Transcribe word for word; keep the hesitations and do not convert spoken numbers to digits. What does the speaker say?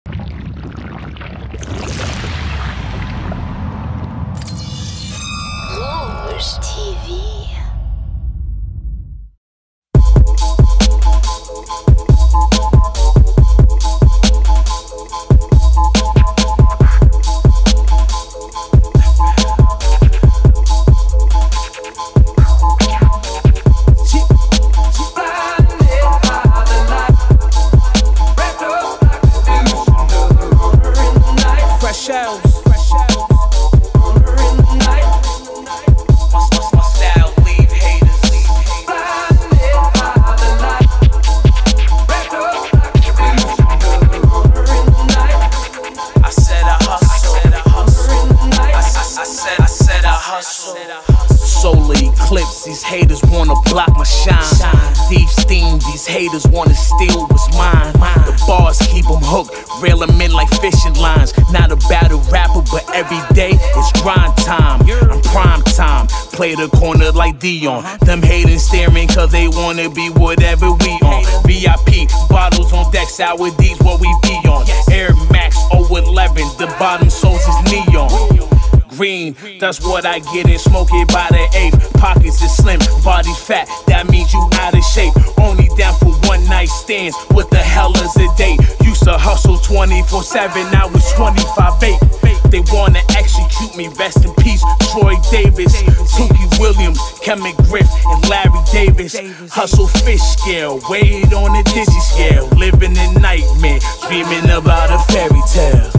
Rouge T V. Solar eclipse, these haters wanna block my shine. Deep steam, these haters wanna steal what's mine. The bars keep them hooked, reel them in like fishing lines. Not a battle rapper, but every day it's grind time. I'm prime time, play the corner like Dion. Them haters staring cause they wanna be whatever we on. V I P, bottles on deck, sour D's what we be on. Air Max oh eleven, the bottom soles is neon. Green, that's what I get and smoke it by the eighth. Pockets is slim, body fat, that means you out of shape. Only down for one night stands, what the hell is a date? Used to hustle twenty-four seven, now it's twenty-five eight. They wanna execute me, rest in peace, Troy Davis, Tookie Williams, Ken McGriff, and Larry Davis. Hustle fish scale, weighed on a digi scale. Living in nightmare, dreaming about a fairy tale.